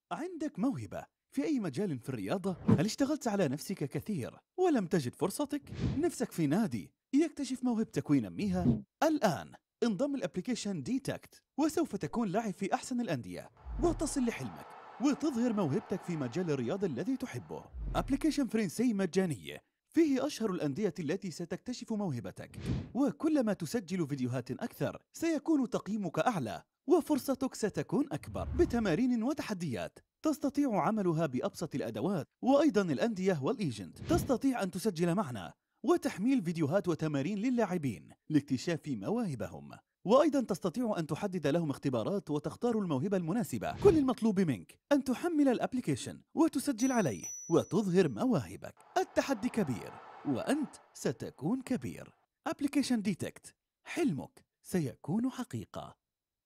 عندك موهبة في أي مجال في الرياضة؟ هل اشتغلت على نفسك كثير ولم تجد فرصتك؟ نفسك في نادي يكتشف موهبتك وينميها؟ الآن انضم الابليكيشن ديتكت وسوف تكون لاعب في أحسن الأندية وتصل لحلمك وتظهر موهبتك في مجال الرياضة الذي تحبه. ابليكيشن فرنسي مجاني فيه أشهر الأندية التي ستكتشف موهبتك، وكلما تسجل فيديوهات أكثر سيكون تقييمك أعلى وفرصتك ستكون أكبر بتمارين وتحديات تستطيع عملها بأبسط الأدوات. وأيضا الأندية والإيجنت تستطيع أن تسجل معنا وتحميل فيديوهات وتمارين للاعبين لاكتشاف مواهبهم، وأيضا تستطيع أن تحدد لهم اختبارات وتختار الموهبة المناسبة. كل المطلوب منك أن تحمل الابليكيشن وتسجل عليه وتظهر مواهبك. التحدي كبير وأنت ستكون كبير. ابليكيشن ديتكت، حلمك سيكون حقيقة.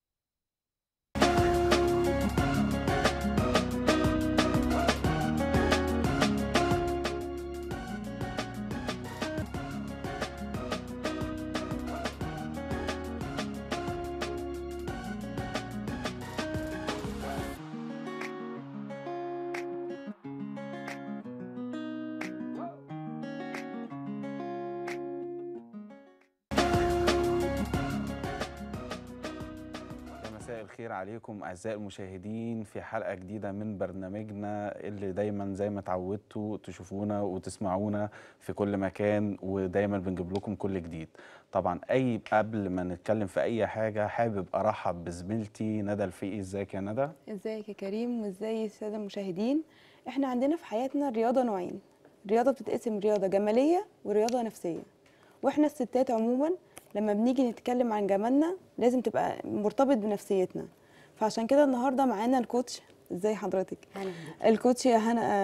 يا مساء الخير عليكم أعزائي المشاهدين في حلقة جديدة من برنامجنا اللي دايما زي ما اتعودتوا تشوفونا وتسمعونا في كل مكان، ودايما بنجيب لكم كل جديد. طبعا قبل ما نتكلم في أي حاجة حابب أرحب بزميلتي ندى الفقي. ازيك يا ندى؟ ازيك يا كريم وازاي الساده المشاهدين. احنا عندنا في حياتنا الرياضه نوعين، رياضه بتتقسم رياضه جماليه ورياضه نفسيه. واحنا الستات عموما لما بنيجي نتكلم عن جمالنا لازم تبقى مرتبط بنفسيتنا. فعشان كده النهارده معانا الكوتش. ازاي حضرتك؟ الكوتش يا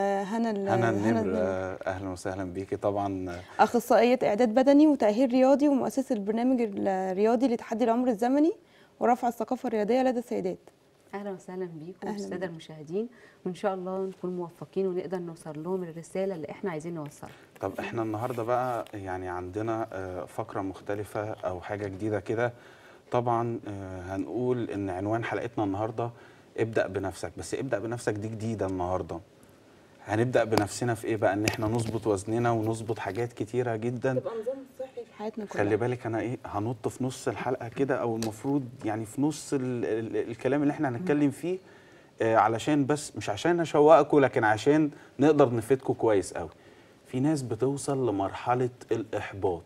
هنا النمر. أهلا وسهلا بيكي. طبعا اخصائيه اعداد بدني وتاهيل رياضي ومؤسسه البرنامج الرياضي لتحدي العمر الزمني ورفع الثقافه الرياضيه لدى السيدات. اهلا وسهلا بيكم الساده المشاهدين، وان شاء الله نكون موفقين ونقدر نوصل لهم الرساله اللي احنا عايزين نوصلها. طب احنا النهارده بقى يعني عندنا فقرة مختلفة أو حاجة جديدة كده. طبعا هنقول إن عنوان حلقتنا النهارده ابدأ بنفسك. بس ابدأ بنفسك دي جديدة النهارده. هنبدأ بنفسنا في ايه بقى؟ ان احنا نظبط وزننا ونظبط حاجات كتيرة جدا. تبقى نظام صحي في حياتنا كلها. خلي بالك انا هنط في نص الحلقة كده، او المفروض يعني في نص الكلام اللي احنا هنتكلم فيه، علشان بس مش عشان اشوقكم، لكن عشان نقدر نفيدكم كويس قوي. في ناس بتوصل لمرحلة الإحباط،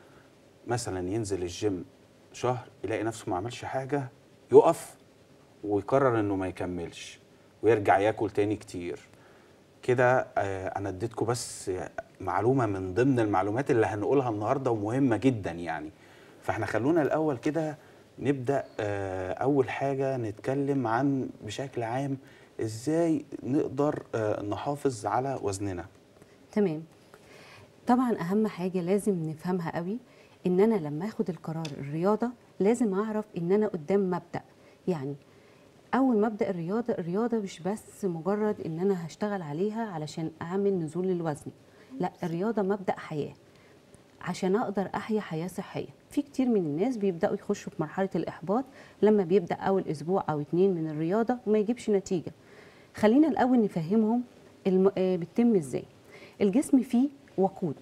مثلا ينزل الجيم شهر يلاقي نفسه ما عملش حاجة، يقف ويقرر انه ما يكملش ويرجع ياكل تاني كتير كده. انا اديتكم بس معلومة من ضمن المعلومات اللي هنقولها النهاردة ومهمة جدا يعني. فاحنا خلونا الأول كده نبدأ. أول حاجة نتكلم عن بشكل عام ازاي نقدر نحافظ على وزننا. تمام. طبعا اهم حاجه لازم نفهمها قوي ان انا لما اخد القرار الرياضه لازم اعرف ان انا قدام مبدأ. يعني اول مبدأ الرياضه مش بس مجرد ان انا هشتغل عليها علشان اعمل نزول للوزن، لا، الرياضه مبدأ حياه عشان اقدر احيا حياه صحيه. في كتير من الناس بيبداوا يخشوا في مرحله الاحباط لما بيبدا اول اسبوع او اتنين من الرياضه وما يجيبش نتيجه. خلينا الاول نفهمهم بتتم ازاي. الجسم فيه وقود،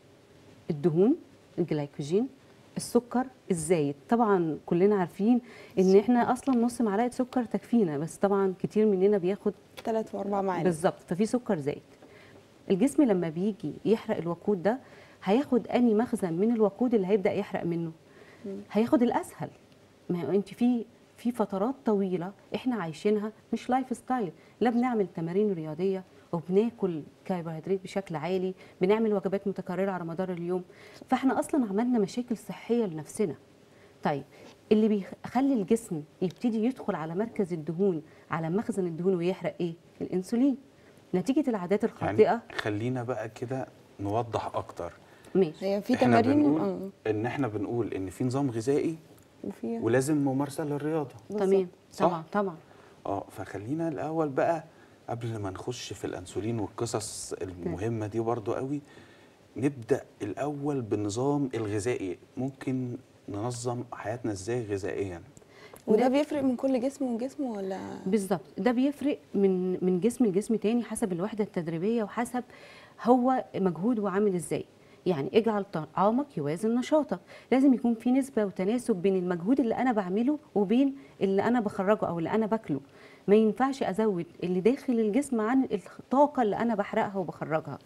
الدهون، الجلايكوجين، السكر الزايد. طبعا كلنا عارفين ان احنا اصلا نص معلقه سكر تكفينا، بس طبعا كتير مننا بياخد 3 و4 معالق بالظبط، ففي سكر زايد. الجسم لما بيجي يحرق الوقود ده هياخد اني مخزن من الوقود اللي هيبدا يحرق منه؟ هياخد الاسهل. ما هو انت في فترات طويله احنا عايشينها مش لايف ستايل، لا بنعمل تمارين رياضيه وبناكل كربوهيدرات بشكل عالي، بنعمل وجبات متكرره على مدار اليوم، فاحنا اصلا عملنا مشاكل صحيه لنفسنا. طيب اللي بيخلي الجسم يبتدي يدخل على مركز الدهون، على مخزن الدهون ويحرق ايه؟ الانسولين، نتيجه العادات الخاطئه. يعني خلينا بقى كده نوضح اكتر. ماشي. هي في احنا تمارين بنقول ان احنا بنقول ان في نظام غذائي ولازم ممارسه للرياضه. تمام. صح؟ طبعا. فخلينا الاول بقى قبل ما نخش في الانسولين والقصص المهمه دي برضو قوي، نبدا الاول بالنظام الغذائي. ممكن ننظم حياتنا ازاي غذائيا؟ وده بيفرق من كل جسم وجسم ولا؟ بالظبط، ده بيفرق من جسم لجسم تاني حسب الوحده التدريبيه وحسب هو مجهوده عامل ازاي. يعني اجعل طعامك يوازن نشاطك، لازم يكون في نسبه وتناسب بين المجهود اللي انا بعمله وبين اللي انا بخرجه او اللي انا باكله. ما ينفعش ازود اللي داخل الجسم عن الطاقه اللي انا بحرقها وبخرجها.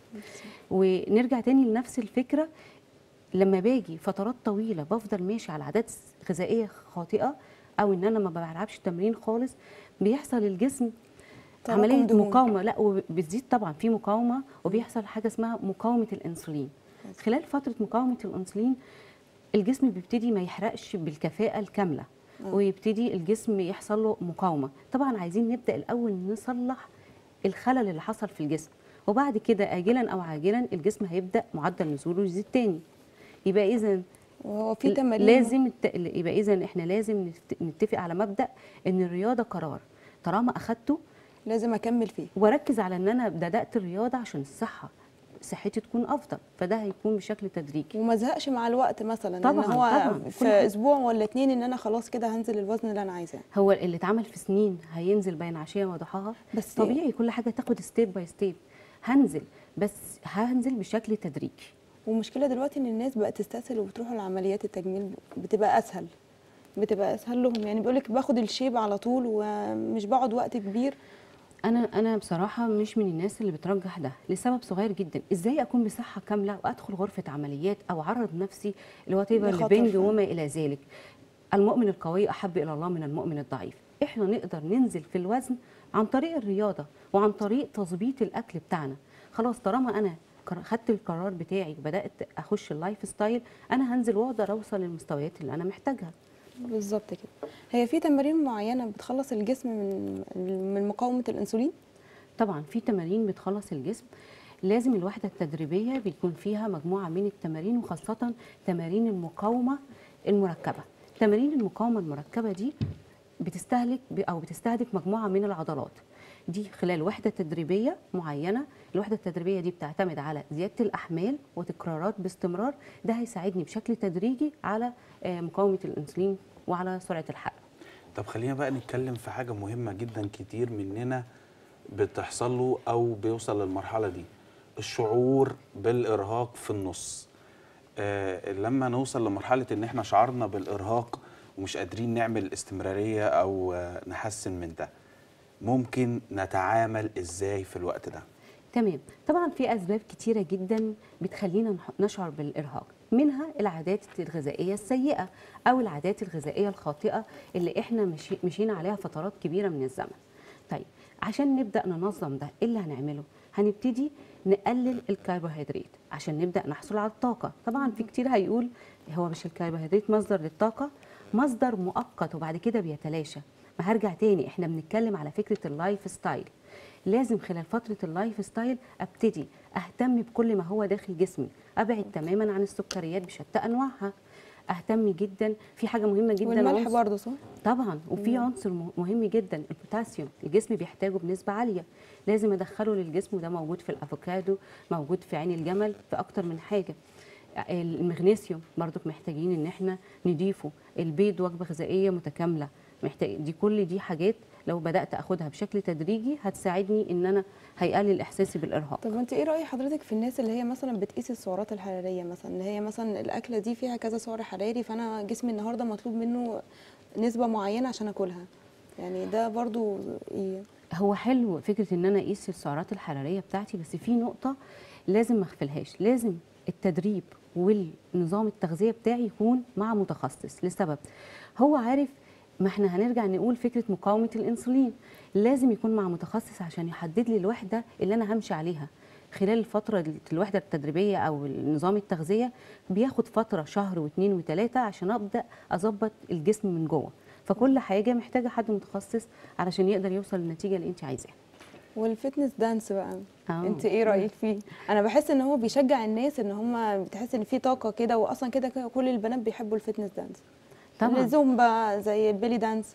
ونرجع تاني لنفس الفكره، لما باجي فترات طويله بفضل ماشي على عادات غذائيه خاطئه او ان انا ما بلعبش تمرين خالص، بيحصل الجسم تراكم عمليه دهون. مقاومه، لا وبتزيد طبعا في مقاومه، وبيحصل حاجه اسمها مقاومه الانسولين. خلال فتره مقاومه الانسولين الجسم بيبتدي ما يحرقش بالكفاءه الكامله، ويبتدي الجسم يحصل له مقاومه. طبعا عايزين نبدا الاول نصلح الخلل اللي حصل في الجسم، وبعد كده اجلا او عاجلا الجسم هيبدا معدل نزوله يزيد تاني. يبقى اذا وهو في تمارين لازم يبقى اذا احنا لازم نتفق على مبدا ان الرياضه قرار، طالما اخدته لازم اكمل فيه. واركز على ان انا بدات الرياضه عشان صحتي تكون افضل، فده هيكون بشكل تدريجي. وما ازهقش مع الوقت مثلا طبعاً، ان هو طبعاً. في اسبوع ولا 2 ان انا خلاص كده هنزل الوزن اللي انا عايزاه. هو اللي اتعمل في سنين هينزل بين عشيه وضحاها، بس طبيعي كل حاجه تاخد ستيب باي ستيب. هنزل، بس هنزل بشكل تدريجي. والمشكله دلوقتي ان الناس بقت تستسهل وبتروح لعمليات التجميل، بتبقى اسهل لهم. يعني بيقول لك باخد الشيب على طول ومش بقعد وقت كبير. انا بصراحه مش من الناس اللي بترجح ده لسبب صغير جدا. ازاي اكون بصحه كامله وادخل غرفه عمليات او اعرض نفسي لواتيفر لخطر لبنج فعلا. وما الى ذلك؟ المؤمن القوي احب الى الله من المؤمن الضعيف. احنا نقدر ننزل في الوزن عن طريق الرياضه وعن طريق تظبيط الاكل بتاعنا. خلاص طالما انا خدت القرار بتاعي بدات اخش اللايف ستايل، انا هنزل واقدر اوصل للمستويات اللي انا محتاجها. بالظبط كده. هي في تمارين معينه بتخلص الجسم من مقاومه الانسولين؟ طبعا في تمارين بتخلص الجسم. لازم الوحده التدريبيه بيكون فيها مجموعه من التمارين، وخاصه تمارين المقاومه المركبه. تمارين المقاومه المركبه دي بتستهدف مجموعه من العضلات دي خلال وحده تدريبيه معينه. الوحده التدريبيه دي بتعتمد على زياده الاحمال وتكرارات باستمرار. ده هيساعدني بشكل تدريجي على مقاومه الانسولين وعلى سرعه الحرق. طب خلينا بقى نتكلم في حاجه مهمه جدا، كتير مننا بتحصل له او بيوصل للمرحله دي، الشعور بالارهاق في النص. لما نوصل لمرحله ان احنا شعرنا بالارهاق ومش قادرين نعمل استمراريه او نحسن من ده، ممكن نتعامل ازاي في الوقت ده؟ تمام. طبعا في اسباب كتيره جدا بتخلينا نشعر بالارهاق، منها العادات الغذائيه السيئه او العادات الغذائيه الخاطئه اللي احنا مشينا عليها فترات كبيره من الزمن. طيب عشان نبدا ننظم ده، ايه اللي هنعمله؟ هنبتدي نقلل الكربوهيدرات عشان نبدا نحصل على الطاقه. طبعا في كتير هيقول هو مش الكربوهيدرات مصدر للطاقه؟ مصدر مؤقت وبعد كده بيتلاشى. ما هرجع تاني، احنا بنتكلم على فكره اللايف ستايل. لازم خلال فتره اللايف ستايل ابتدي اهتم بكل ما هو داخل جسمي، ابعد تماما عن السكريات بشتى انواعها. اهتم جدا في حاجه مهمه جدا، والملح برضه صح؟ طبعا. وفي عنصر مهم جدا، البوتاسيوم، الجسم بيحتاجه بنسبه عاليه، لازم ادخله للجسم، وده موجود في الافوكادو، موجود في عين الجمل، في اكتر من حاجه. المغنيسيوم برضو محتاجين ان احنا نضيفه. البيض وجبه غذائيه متكامله، محتاج كل دي حاجات لو بدات اخدها بشكل تدريجي هتساعدني ان انا هيقلل احساسي بالارهاق. طب وانت ايه راي حضرتك في الناس اللي هي مثلا بتقيس السعرات الحراريه، مثلا اللي هي مثلا الاكله دي فيها كذا سعر حراري، فانا جسمي النهارده مطلوب منه نسبه معينه عشان اكلها؟ يعني ده برضو ايه؟ هو حلو فكره ان انا اقيس السعرات الحراريه بتاعتي، بس في نقطه لازم ما اغفلهاش. لازم التدريب والنظام التغذيه بتاعي يكون مع متخصص، لسبب هو عارف. ما احنا هنرجع نقول فكره مقاومه الانسولين، لازم يكون مع متخصص عشان يحدد لي الوحده اللي انا همشي عليها خلال الفتره الوحده التدريبيه او نظام التغذيه. بياخد فتره شهر واثنين وثلاثه عشان ابدا اظبط الجسم من جوه. فكل حاجه محتاجه حد متخصص علشان يقدر يوصل للنتيجه اللي انت عايزاها. والفتنس دانس بقى انت ايه رايك فيه؟ انا بحس ان هو بيشجع الناس، ان هم بتحس ان في طاقه كده، واصلا كده كل البنات بيحبوا الفتنس دانس. طبعا الزومبا زي البيلي دانس.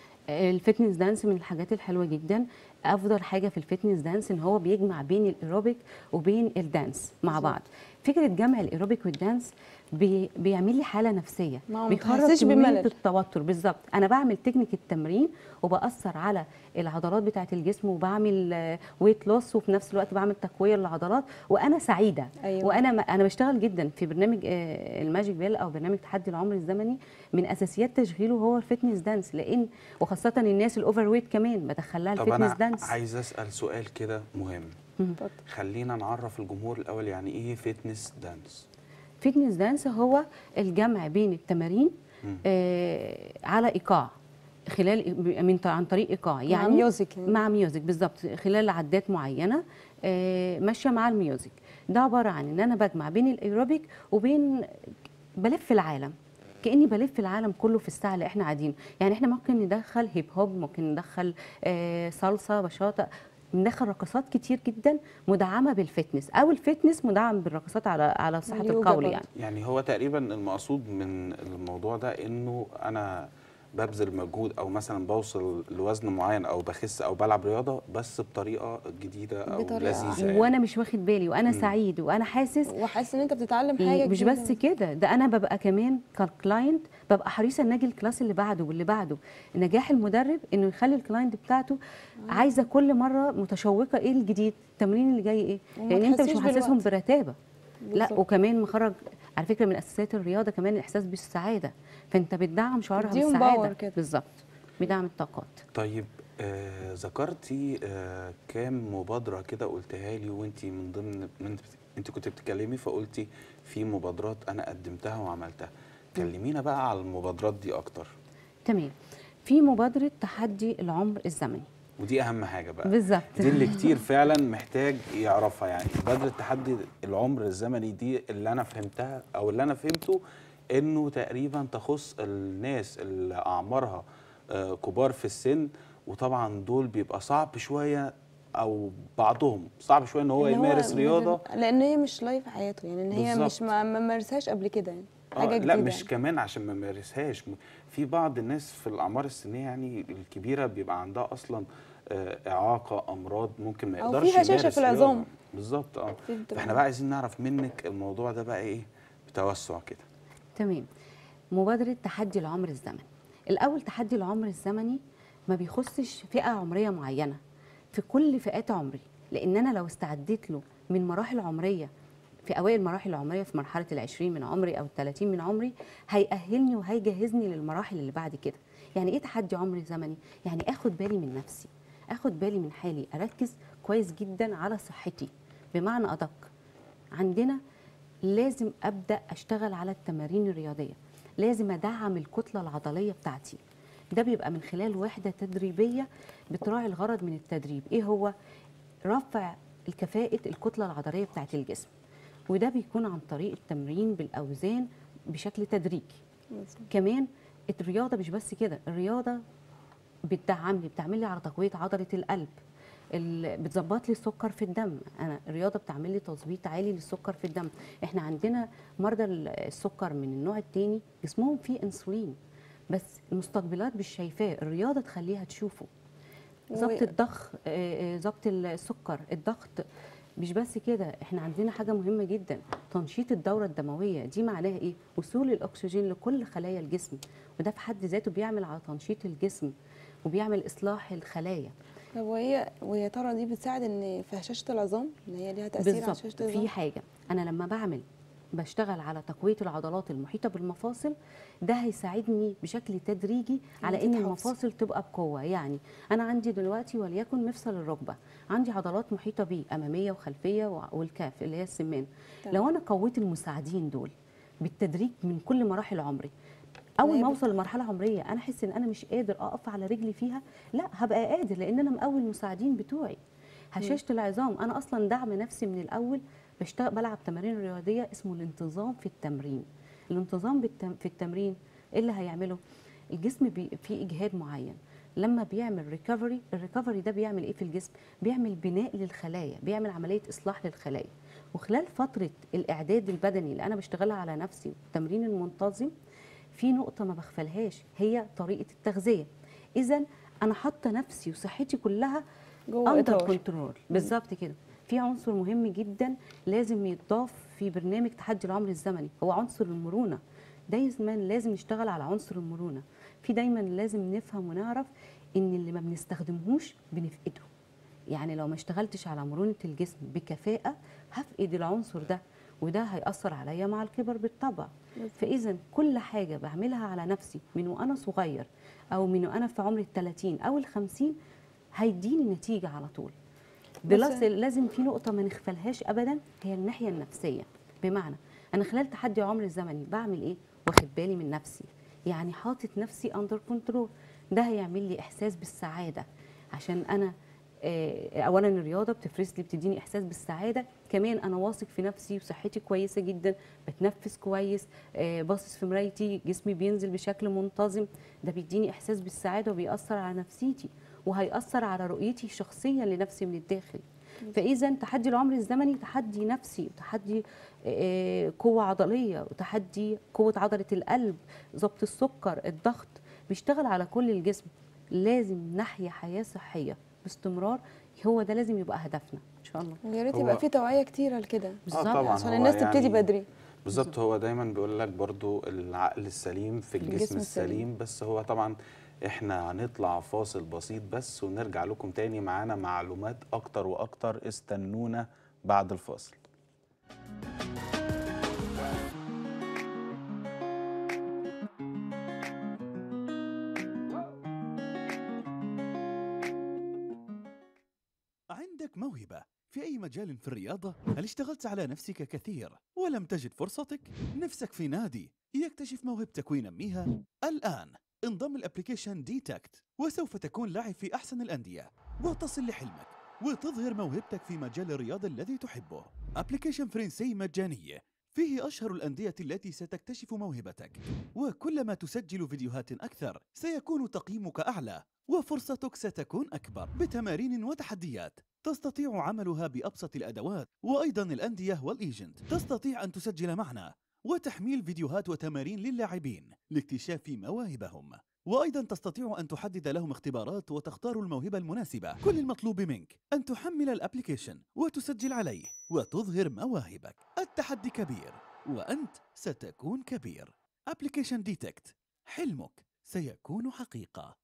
الفتنس دانس من الحاجات الحلوه جدا. افضل حاجه في الفتنس دانس ان هو بيجمع بين الايروبيك وبين الدانس مع بعض. فكره جمع الايروبيك والدانس بيعمل لي حاله نفسيه، ما هو بيخرج متحسش كميه بملل. التوتر. بالظبط، انا بعمل تكنيك التمرين وباثر على العضلات بتاعه الجسم، وبعمل ويت لوس، وفي نفس الوقت بعمل تقويه للعضلات وانا سعيده. أيوة. انا بشتغل جدا في برنامج الماجيك بيل او برنامج تحدي العمر الزمني. من اساسيات تشغيله هو الفتنس دانس، لان وخاصه الناس الاوفر ويت كمان بدخلها طب الفتنس انا دانس. عايز اسال سؤال كده مهم. اتفضل. خلينا نعرف الجمهور الاول يعني ايه فيتنس دانس. فتنس دانس هو الجمع بين التمارين على ايقاع، خلال عن طريق ايقاع، يعني مع ميوزك يعني. مع ميوزك بالظبط، خلال عدات معينه ماشيه مع الميوزك. ده عباره عن ان انا بجمع بين الايروبيك وبين بلف العالم، كاني بلف العالم كله في الساعه اللي احنا قاعدين. يعني احنا ممكن ندخل هيب هوب، ممكن ندخل صلصه، بشاطه، ندخل رقصات كتير جدا مدعمه بالفتنس، او الفتنس مدعم بالرقصات على صحه واليوجا القول برضه. يعني. يعني هو تقريبا المقصود من الموضوع ده انه انا ببذل مجهود او مثلا بوصل لوزن معين او بخس او بلعب رياضه بس بطريقه جديده او بطريقة لذيذه يعني. وانا مش واخد بالي، وانا سعيد، وانا حاسس. وحاسس ان انت بتتعلم حاجه مش جديدة. بس كده، ده انا ببقى كمان ككلاينت ببقى حريصه ان اجي الكلاس اللي بعده واللي بعده. نجاح المدرب انه يخلي الكلاينت بتاعته عايزه كل مره متشوقه ايه الجديد، التمرين اللي جاي ايه، وما لان انت مش تحسيش محسسهم بالوقت. برتابه. لا، بالظبط. وكمان مخرج على فكره من اساسيات الرياضه كمان الاحساس بالسعاده، فانت بتدعم شعورها تديهم باور بالسعاده كده. بالظبط، بيدعم الطاقات. طيب ذكرتي كام مبادره كده قلتها لي، وانت من ضمن انت كنت بتتكلمي فقلتي في مبادرات انا قدمتها وعملتها. كلمينا بقى على المبادرات دي اكتر. تمام. في مبادره تحدي العمر الزمني، ودي اهم حاجه بقى بالظبط. دي اللي كتير فعلا محتاج يعرفها. يعني مبادره تحدي العمر الزمني دي اللي انا فهمتها او اللي انا فهمته انه تقريبا تخص الناس اللي اعمارها كبار في السن، وطبعا دول بيبقى صعب شويه او بعضهم صعب شويه ان هو إن يمارس رياضه. لان هي مش لايف حياته، يعني ان هي بالظبط. مش ما مارسهاش قبل كده، يعني حاجه جديده. لا مش يعني. كمان عشان ما مارسهاش. في بعض الناس في الاعمار السنيه يعني الكبيره بيبقى عندها اصلا اعاقه، امراض ممكن ما أو يقدرش في هشاشة يمارس في العظام. رياضة. بالظبط. في بتبقى- فاحنا بقى عايزين نعرف منك الموضوع ده بقى ايه بتوسع كده. تمام. مبادرة تحدي العمر الزمني. الأول تحدي العمر الزمني ما بيخصش فئة عمرية معينة، في كل فئات عمري، لأن أنا لو استعديت له من مراحل عمرية، في أوائل المراحل العمرية، في مرحلة 20 من عمري أو 30 من عمري، هيأهلني وهيجهزني للمراحل اللي بعد كده. يعني إيه تحدي عمر زمني؟ يعني آخد بالي من نفسي، آخد بالي من حالي، أركز كويس جدا على صحتي. بمعنى أدق، عندنا لازم أبدأ أشتغل على التمارين الرياضية، لازم أدعم الكتلة العضلية بتاعتي. ده بيبقى من خلال وحدة تدريبية بتراعي الغرض من التدريب، إيه هو؟ رفع الكفاءة الكتلة العضلية بتاعت الجسم، وده بيكون عن طريق التمرين بالأوزان بشكل تدريجي. كمان الرياضة مش بس كده، الرياضة بتعمل لي على تقوية عضلة القلب، بتظبط لي السكر في الدم. انا الرياضه بتعمل لي تظبيط عالي للسكر في الدم. احنا عندنا مرضى السكر من النوع الثاني جسمهم فيه انسولين، بس المستقبلات مش شايفاه، الرياضه تخليها تشوفه. ضبط الضخ، ضبط السكر، الضغط. مش بس كده، احنا عندنا حاجه مهمه جدا، تنشيط الدوره الدمويه. دي معناها ايه؟ وصول الاكسجين لكل خلايا الجسم، وده في حد ذاته بيعمل على تنشيط الجسم وبيعمل اصلاح الخلايا. طب وهي ترى دي بتساعد ان في هشاشه العظام، ان هي ليها تاثير على هشاشه بالظبط. العظام؟ في حاجه، انا لما بشتغل على تقويه العضلات المحيطه بالمفاصل، ده هيساعدني بشكل تدريجي على ان المفاصل تبقى بقوه. يعني انا عندي دلوقتي وليكن مفصل الركبه، عندي عضلات محيطه بيه اماميه وخلفيه والكاف اللي هي السمان. لو انا قويت المساعدين دول بالتدريج من كل مراحل عمري، اول ما اوصل لمرحله عمريه انا احس ان انا مش قادر اقف على رجلي فيها، لا هبقى قادر، لان انا مقوي المساعدين بتوعي. هشاشه العظام، انا اصلا دعم نفسي من الاول، بلعب تمارين رياضيه اسمه الانتظام في التمرين. الانتظام في التمرين ايه اللي هيعمله؟ الجسم فيه اجهاد معين، لما بيعمل ريكفري، الريكفري ده بيعمل ايه في الجسم؟ بيعمل بناء للخلايا، بيعمل عمليه اصلاح للخلايا. وخلال فتره الاعداد البدني اللي انا بشتغلها على نفسي والتمرين المنتظم، في نقطة ما بغفلهاش، هي طريقة التغذية. إذا أنا حاطة نفسي وصحتي كلها جوه أندر إطار. كنترول. بالظبط كده. في عنصر مهم جدا لازم يتضاف في برنامج تحدي العمر الزمني، هو عنصر المرونه. دايما لازم نشتغل على عنصر المرونه. في دايما لازم نفهم ونعرف ان اللي ما بنستخدمهوش بنفقده. يعني لو ما اشتغلتش على مرونه الجسم بكفاءه هفقد العنصر ده، وده هيأثر عليا مع الكبر بالطبع. فاذا كل حاجه بعملها على نفسي من وانا صغير او من وانا في عمر ال30 او ال50 هيديني نتيجه على طول. بلس لازم في نقطه ما نغفلهاش ابدا، هي الناحيه النفسيه. بمعنى انا خلال تحدي عمر الزمني بعمل ايه؟ واخد بالي من نفسي، يعني حاطط نفسي اندر كنترول. ده هيعمل لي احساس بالسعاده، عشان انا اولا الرياضه بتفرز لي، بتديني احساس بالسعاده. كمان انا واثق في نفسي وصحتي كويسه جدا، بتنفس كويس، باصص في مرايتي، جسمي بينزل بشكل منتظم. ده بيديني احساس بالسعاده وبيأثر على نفسيتي، وهيأثر على رؤيتي الشخصيه لنفسي من الداخل. فاذا تحدي العمر الزمني تحدي نفسي، وتحدي قوه عضليه، وتحدي قوه عضله القلب، ضبط السكر، الضغط، بيشتغل على كل الجسم. لازم نحيا حياه صحيه باستمرار، هو ده لازم يبقى هدفنا ان شاء الله. ويا ريت يبقى في توعيه كتيره لكده بالظبط. طبعا عشان الناس تبتدي بدري. بالظبط. هو دايما بيقول لك برضو العقل السليم في الجسم السليم. بس هو طبعا احنا هنطلع فاصل بسيط بس ونرجع لكم تاني، معانا معلومات اكتر واكتر، استنونا بعد الفاصل. عندك موهبة في أي مجال في الرياضة؟ هل اشتغلت على نفسك كثير ولم تجد فرصتك؟ نفسك في نادي يكتشف موهبتك وينميها؟ الآن انضم الابليكيشن ديتكت، وسوف تكون لاعب في أحسن الأندية وتصل لحلمك وتظهر موهبتك في مجال الرياضة الذي تحبه. ابليكيشن فرنسي مجاني فيه أشهر الأندية التي ستكتشف موهبتك، وكلما تسجل فيديوهات أكثر سيكون تقييمك أعلى وفرصتك ستكون أكبر، بتمارين وتحديات تستطيع عملها بأبسط الأدوات. وأيضا الأندية والإيجنت تستطيع أن تسجل معنا وتحميل فيديوهات وتمارين للاعبين لاكتشاف مواهبهم، وأيضا تستطيع أن تحدد لهم اختبارات وتختار الموهبة المناسبة. كل المطلوب منك أن تحمل الابليكيشن وتسجل عليه وتظهر مواهبك. التحدي كبير وأنت ستكون كبير. ابليكيشن ديتكت، حلمك سيكون حقيقة.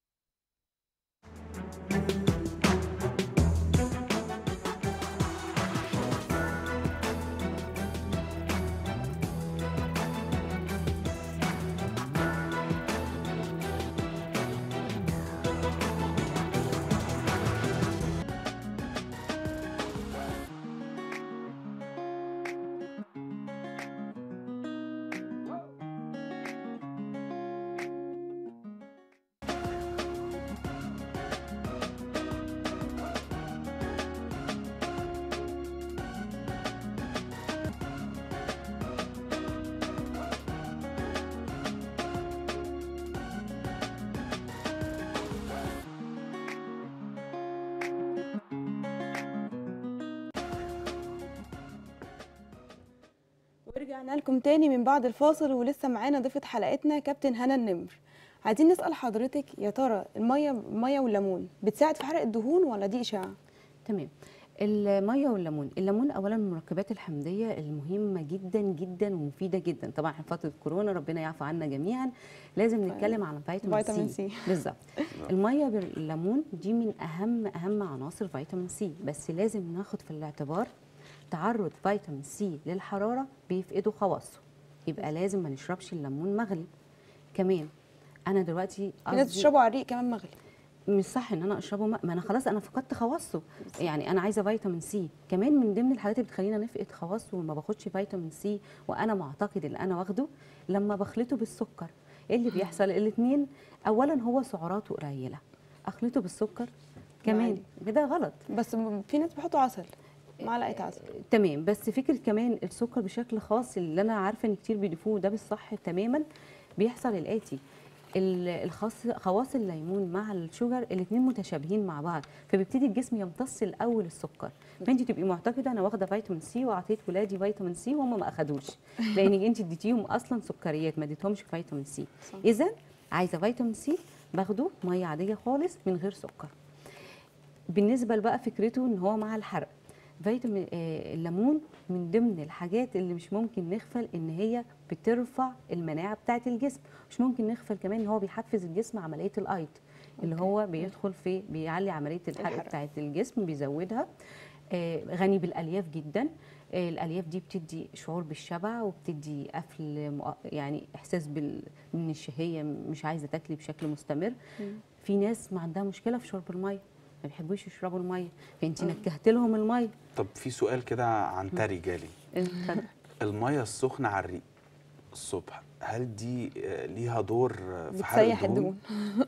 ورجعنا لكم تاني من بعد الفاصل، ولسه معانا ضيفة حلقتنا كابتن هنا النمر. عايزين نسأل حضرتك، يا ترى المية والليمون بتساعد في حرق الدهون ولا دي إشاعة؟ تمام. الميه والليمون، الليمون اولا من المركبات الحمضيه المهمه جدا جدا ومفيده جدا. طبعا احنا فتره كورونا ربنا يعفو عنا جميعا، لازم نتكلم عن فيتامين سي. بالظبط. الميه بالليمون دي من اهم عناصر فيتامين سي، بس لازم ناخد في الاعتبار تعرض فيتامين سي للحراره بيفقدوا خواصه، يبقى لازم ما نشربش الليمون مغلي. كمان انا دلوقتي في ناس بتشربه على الريق كمان مغلي. مش صح ان انا اشربه ما انا خلاص انا فقدت خواصه. يعني انا عايزه فيتامين سي. كمان من ضمن الحاجات اللي بتخلينا نفقد خواصه وما باخدش فيتامين سي وانا معتقد ان انا واخده، لما بخلطه بالسكر. ايه اللي بيحصل؟ الاثنين اولا هو سعراته قليله، اخلطه بالسكر كمان ده غلط. بس في ناس بيحطوا عسل، معلقه عسل. تمام. بس فكره كمان السكر بشكل خاص اللي انا عارفه ان كتير بيضيفوه ده بالصح تماما، بيحصل الاتي: خواص الليمون مع الشوجر الاثنين متشابهين مع بعض، فبيبتدي الجسم يمتص الاول السكر. فانت تبقي معتقده انا واخده فيتامين سي واعطيت ولادي فيتامين سي وهم ما اخدوش، لان انت اديتيهم اصلا سكريات ما اديتهمش فيتامين سي. اذا عايزه فيتامين سي باخده ميه عاديه خالص من غير سكر. بالنسبه بقى فكرته ان هو مع الحرق، فيتامين الليمون من ضمن الحاجات اللي مش ممكن نغفل ان هي بترفع المناعه بتاعه الجسم. مش ممكن نغفل كمان ان هو بيحفز الجسم عمليه الايض اللي هو بيدخل في بيعلي عمليه الحرق بتاعه الجسم، بيزودها. غني بالالياف جدا. الالياف دي بتدي شعور بالشبع وبتدي قفل يعني احساس من الشهيه، مش عايزه تاكلي بشكل مستمر. في ناس ما عندها مشكله في شرب الميه، ما بيحبوش يشربوا الميه، فانت نكهت لهم الميه. طب في سؤال كده عنتري جالي. اتفضل. الميه السخنه على الريق الصبح، هل دي ليها دور في حرق بتسيح الدهون؟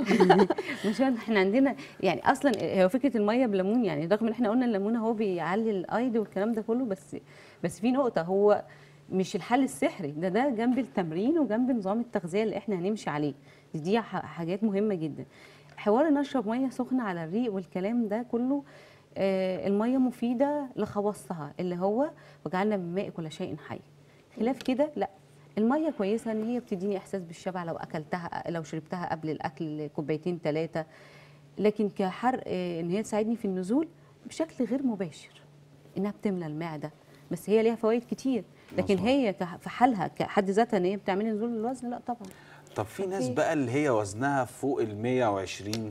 مش احنا عندنا يعني اصلا هو فكره الميه بليمون، يعني رغم ان احنا قلنا الليمون هو بيعلي الايض والكلام ده كله، بس في نقطه، هو مش الحل السحري ده جنب التمرين وجنب نظام التغذيه اللي احنا هنمشي عليه. دي حاجات مهمه جدا. حوار ان اشرب ميه سخنه على الريق والكلام ده كله، الميه مفيده لخواصها اللي هو وجعلنا من الماء كل شيء حي. خلاف كده لا، الميه كويسه ان هي بتديني احساس بالشبع لو اكلتها، لو شربتها قبل الاكل كوبايتين 3، لكن كحرق ان هي تساعدني في النزول بشكل غير مباشر، انها بتملى المعده، بس هي ليها فوائد كتير، لكن مظبوط. هي في حالها كحد ذاتها ان هي بتعمل نزول الوزن، لا طبعا. طب في ناس بقى اللي هي وزنها فوق ال 120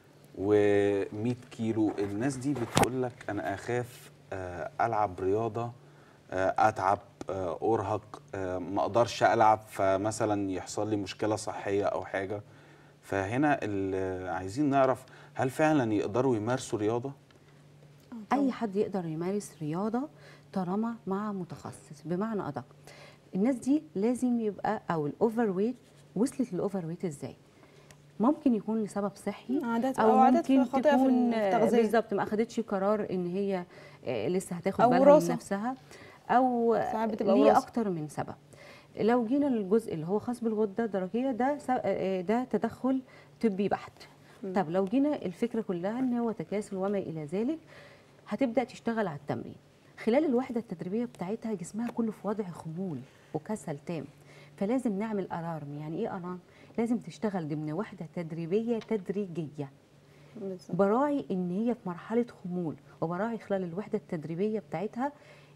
و100 كيلو، الناس دي بتقول لك انا اخاف العب رياضه، اتعب، ارهق، ما اقدرش العب، فمثلا يحصل لي مشكله صحيه او حاجه. فهنا عايزين نعرف هل فعلا يقدروا يمارسوا رياضه؟ اي حد يقدر يمارس رياضه طالما مع متخصص. بمعنى ادق، الناس دي لازم يبقى، او الاوفر ويت، وصلت للاوفر ويت ازاي؟ ممكن يكون لسبب صحي، عادات او عادات ممكن خاطئة في تكون التغذية. بالظبط ما اخدتش قرار ان هي لسه هتاخد أو بالها وراثة. من نفسها، او ساعات بتبقى ليه وراثة. اكتر من سبب. لو جينا للجزء اللي هو خاص بالغده الدرقيه، ده تدخل طبي بحت. طب لو جينا الفكره كلها ان هو تكاسل وما الى ذلك، هتبدا تشتغل على التمرين. خلال الوحده التدريبيه بتاعتها جسمها كله في وضع خمول وكسل تام، فلازم نعمل الارم. يعني ايه الارم؟ لازم تشتغل ضمن وحده تدريبيه تدريجيه، بالظبط. براعي ان هي في مرحله خمول، وبراعي خلال الوحده التدريبيه بتاعتها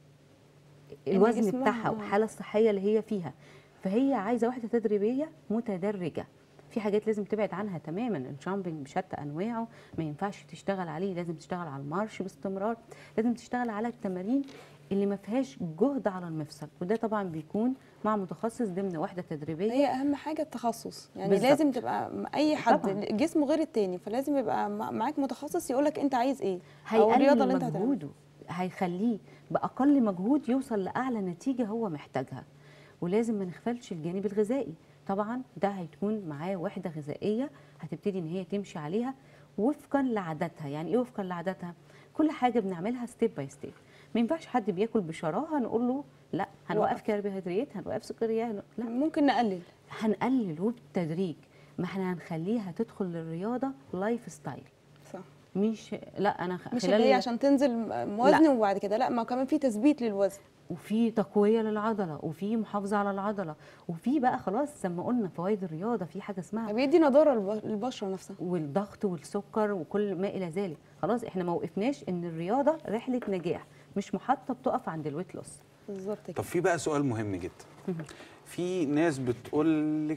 الوزن جسمها بتاعها والحاله الصحيه اللي هي فيها. فهي عايزه وحده تدريبيه متدرجه. في حاجات لازم تبعد عنها تماما، الجامبنج بشتى انواعه ما ينفعش تشتغل عليه، لازم تشتغل على المارش باستمرار، لازم تشتغل على التمارين اللي ما فيهاش جهد على المفصل، وده طبعا بيكون مع متخصص ضمن وحده تدريبيه. هي اهم حاجه التخصص، يعني بالظبط. لازم تبقى اي حد طبعاً. جسمه غير التاني، فلازم يبقى معاك متخصص يقولك انت عايز ايه، او الرياضه هيقلل اللي انت هتعملها. مجهوده، هيخليه باقل مجهود يوصل لاعلى نتيجه هو محتاجها. ولازم ما نغفلش الجانب الغذائي. طبعا ده هيكون معاه وحده غذائيه هتبتدي ان هي تمشي عليها وفقا لعاداتها. يعني ايه وفقا لعاداتها؟ كل حاجه بنعملها ستيب باي ستيب. ما ينفعش حد بياكل بشراهه نقول له لا هنوقف وقف. كربوهيدرات، هنوقف سكريات، لا، ممكن نقلل. هنقلل وبالتدريج. ما احنا هنخليها تدخل للرياضه لايف ستايل، صح. مش لا انا مش اللي هي عشان تنزل وزن وبعد كده لا، ما كمان في تثبيت للوزن، وفي تقويه للعضله، وفي محافظه على العضله، وفي بقى خلاص زي ما قلنا فوائد الرياضه، في حاجه اسمها بيدي نضاره للبشره نفسها. والضغط والسكر وكل ما الى ذلك. خلاص احنا ما وقفناش ان الرياضه رحله نجاح، مش محطه بتقف عند الويت لوس. بالظبط طب كده. في بقى سؤال مهم جدا. في ناس بتقول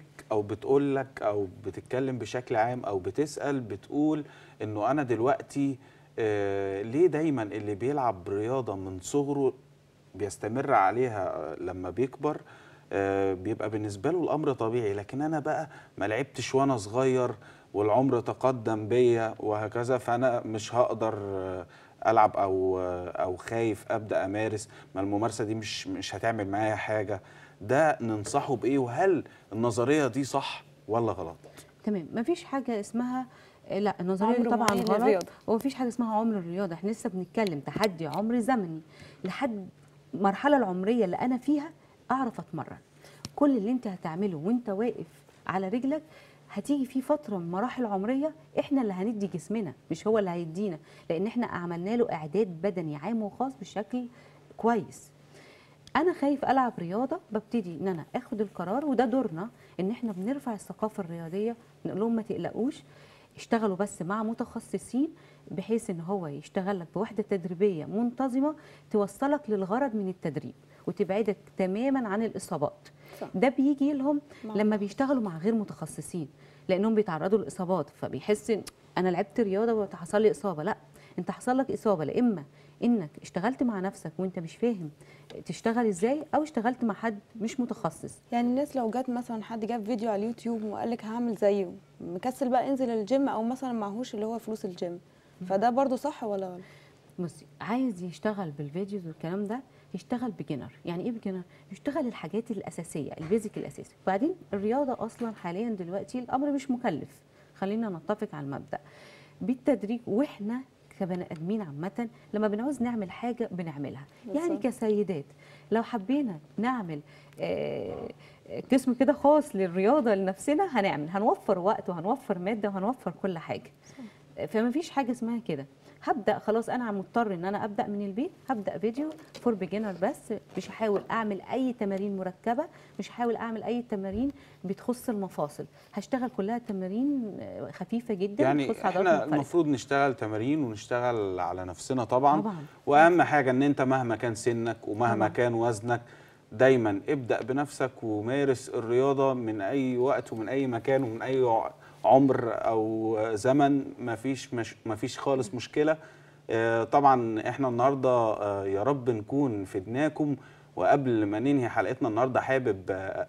لك او بتتكلم بشكل عام او بتسأل بتقول انه انا دلوقتي ليه دايما اللي بيلعب رياضة من صغره بيستمر عليها لما بيكبر بيبقى بالنسبة له الامر طبيعي، لكن انا بقى ما لعبتش وانا صغير والعمر تقدم بيا وهكذا، فانا مش هقدر العب او خايف ابدا امارس، ما الممارسه دي مش هتعمل معايا حاجه. ده ننصحه بايه؟ وهل النظريه دي صح ولا غلط؟ تمام، مفيش حاجه اسمها لا، النظريه دي عمر طبعا معين غلط، للرياضة. ومفيش حاجه اسمها عمر الرياضه. احنا لسه بنتكلم تحدي عمر زمني، لحد المرحله العمريه اللي انا فيها اعرف اتمرن. كل اللي انت هتعمله وانت واقف على رجلك، هتيجي في فتره من مراحل عمريه احنا اللي هندي جسمنا، مش هو اللي هيدينا، لان احنا عملنا له اعداد بدني عام وخاص بشكل كويس. انا خايف العب رياضه، ببتدي ان انا اخد القرار، وده دورنا ان احنا بنرفع الثقافه الرياضيه، نقول لهم ما تقلقوش، اشتغلوا بس مع متخصصين، بحيث ان هو يشتغل لك بوحده تدريبيه منتظمه توصلك للغرض من التدريب وتبعدك تماما عن الاصابات. صح. ده بيجي لهم مع لما المتخصص. بيشتغلوا مع غير متخصصين، لانهم بيتعرضوا لاصابات، فبيحس ان انا لعبت رياضه وحصل لي اصابه. لا، انت حصل لك اصابه لا اما انك اشتغلت مع نفسك وانت مش فاهم تشتغل ازاي، او اشتغلت مع حد مش متخصص. يعني الناس لو جت مثلا حد جاب فيديو على اليوتيوب وقال لك هعمل زيه، مكسل بقى ينزل الجيم او مثلا معهوش اللي هو فلوس الجيم، فده برضو صح ولا غلط؟ بصي، عايز يشتغل بالفيديوز والكلام ده يشتغل بيجنر. يعني ايه بيجنر؟ يشتغل الحاجات الاساسيه، البيزك الاساسي. وبعدين الرياضه اصلا حاليا دلوقتي الامر مش مكلف، خلينا نتفق على المبدا بالتدريج. واحنا كبني ادمين عامه لما بنعوز نعمل حاجه بنعملها. يعني بالظبط. كسيدات لو حبينا نعمل قسم كده خاص للرياضه لنفسنا هنعمل، هنوفر وقت وهنوفر ماده وهنوفر كل حاجه. فما فيش حاجه اسمها كده. هبدا خلاص، انا مضطر ان انا ابدا من البيت، هبدا فيديو فور بيجنر بس، مش هحاول اعمل اي تمارين مركبه، مش هحاول اعمل اي تمارين بتخص المفاصل، هشتغل كلها تمارين خفيفه جدا يعني بتخص عضلات احنا مختلفه. المفروض نشتغل تمارين ونشتغل على نفسنا طبعا. طبعا. واهم حاجه ان انت مهما كان سنك ومهما طبعا. كان وزنك، دايما ابدأ بنفسك ومارس الرياضة من اي وقت ومن اي مكان ومن اي عمر او زمن. مفيش خالص مشكلة. طبعا احنا النهاردة يا رب نكون فدناكم. وقبل ما ننهي حلقتنا النهاردة حابب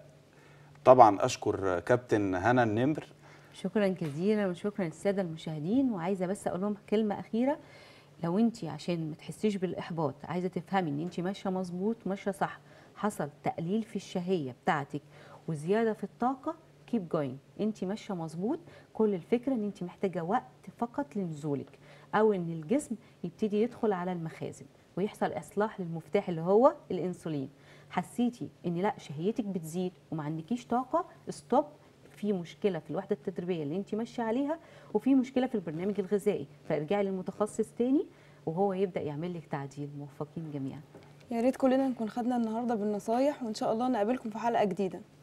طبعا اشكر كابتن هنا النمر. شكرا جزيلا وشكرا للساده المشاهدين. وعايزه بس اقول لهم كلمه اخيره. لو انت عشان ما تحسيش بالاحباط عايزه تفهمي ان انت ماشيه مظبوط ماشيه صح، حصل تقليل في الشهيه بتاعتك وزياده في الطاقه، كيب جوينج، انت ماشيه مظبوط. كل الفكره ان انت محتاجه وقت فقط لنزولك، او ان الجسم يبتدي يدخل على المخازن ويحصل اصلاح للمفتاح اللي هو الانسولين. حسيتي ان لا شهيتك بتزيد وما عندكيش طاقه، ستوب. في مشكله في الوحده التدريبيه اللي انت ماشيه عليها، وفي مشكله في البرنامج الغذائي، فارجعي للمتخصص تاني وهو يبدا يعمل لك تعديل. موفقين جميعا. يا ريت كلنا نكون خدنا النهارده بالنصايح، وان شاء الله نقابلكم في حلقة جديدة.